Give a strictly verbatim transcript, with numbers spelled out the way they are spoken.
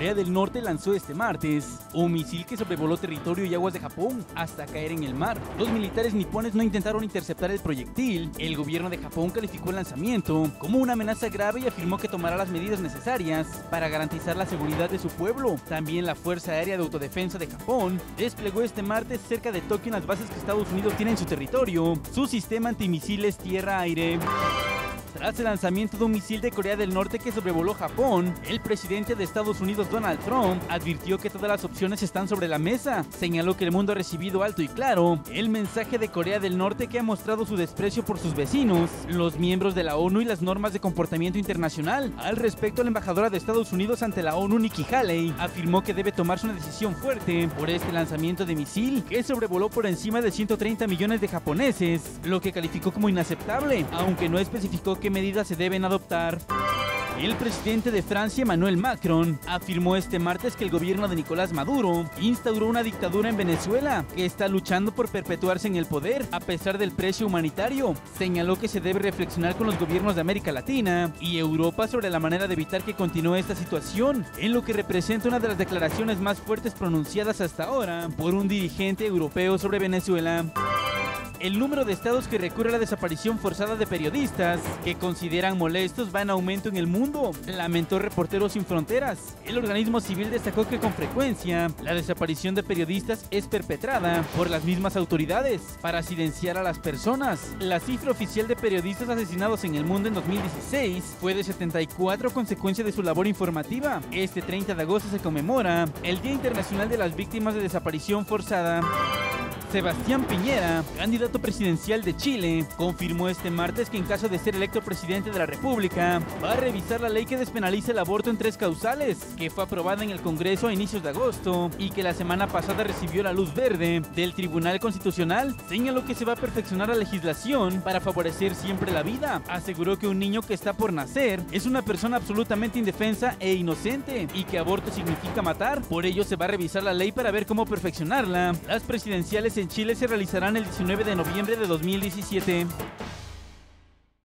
Corea del Norte lanzó este martes un misil que sobrevoló territorio y aguas de Japón hasta caer en el mar. Los militares nipones no intentaron interceptar el proyectil. El gobierno de Japón calificó el lanzamiento como una amenaza grave y afirmó que tomará las medidas necesarias para garantizar la seguridad de su pueblo. También la Fuerza Aérea de Autodefensa de Japón desplegó este martes cerca de Tokio, en las bases que Estados Unidos tiene en su territorio, su sistema antimisiles tierra-aire. Tras el lanzamiento de un misil de Corea del Norte que sobrevoló Japón, el presidente de Estados Unidos, Donald Trump, advirtió que todas las opciones están sobre la mesa. Señaló que el mundo ha recibido alto y claro el mensaje de Corea del Norte, que ha mostrado su desprecio por sus vecinos, los miembros de la ONU y las normas de comportamiento internacional. Al respecto, la embajadora de Estados Unidos ante la ONU, Nikki Haley, afirmó que debe tomarse una decisión fuerte por este lanzamiento de misil que sobrevoló por encima de ciento treinta millones de japoneses, lo que calificó como inaceptable, aunque no especificó qué medidas se deben adoptar. El presidente de Francia, Emmanuel Macron, afirmó este martes que el gobierno de Nicolás Maduro instauró una dictadura en Venezuela que está luchando por perpetuarse en el poder a pesar del precio humanitario. Señaló que se debe reflexionar con los gobiernos de América Latina y Europa sobre la manera de evitar que continúe esta situación, en lo que representa una de las declaraciones más fuertes pronunciadas hasta ahora por un dirigente europeo sobre Venezuela. El número de estados que recurre a la desaparición forzada de periodistas que consideran molestos va en aumento en el mundo, lamentó Reporteros Sin Fronteras. El organismo civil destacó que con frecuencia la desaparición de periodistas es perpetrada por las mismas autoridades para silenciar a las personas. La cifra oficial de periodistas asesinados en el mundo en dos mil dieciséis fue de setenta y cuatro, consecuencia de su labor informativa. Este treinta de agosto se conmemora el Día Internacional de las Víctimas de Desaparición Forzada. Sebastián Piñera, candidato presidencial de Chile, confirmó este martes que en caso de ser electo presidente de la República, va a revisar la ley que despenaliza el aborto en tres causales, que fue aprobada en el Congreso a inicios de agosto y que la semana pasada recibió la luz verde del Tribunal Constitucional. Señaló que se va a perfeccionar la legislación para favorecer siempre la vida. Aseguró que un niño que está por nacer es una persona absolutamente indefensa e inocente y que aborto significa matar. Por ello se va a revisar la ley para ver cómo perfeccionarla. Las presidenciales en Chile se realizarán el diecinueve de noviembre de dos mil diecisiete.